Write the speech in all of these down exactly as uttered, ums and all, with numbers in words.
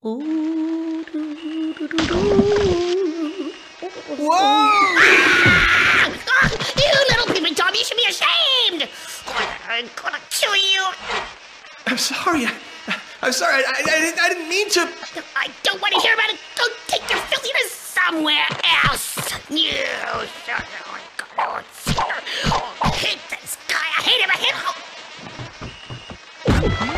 Ooh, doo, doo, doo, doo. Whoa! Ah! Ah! You little peeping Tom, you should be ashamed! I'm gonna kill you! I'm sorry. I, I'm sorry. I, I, I, didn't, I didn't mean to. I don't want to hear about it. Go take your filthiness somewhere else. You son of a gun. I hate this guy. I hate him. I hate him.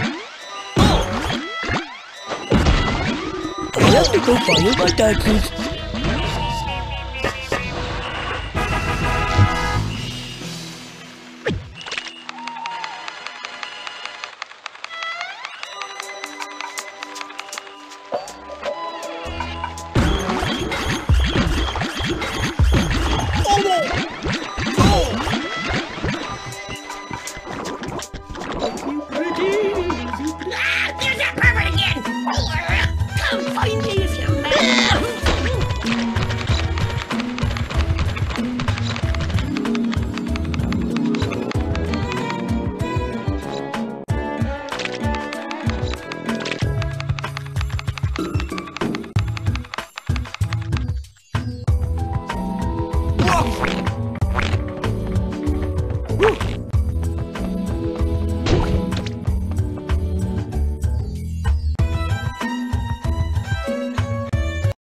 I have to go follow my dad, please.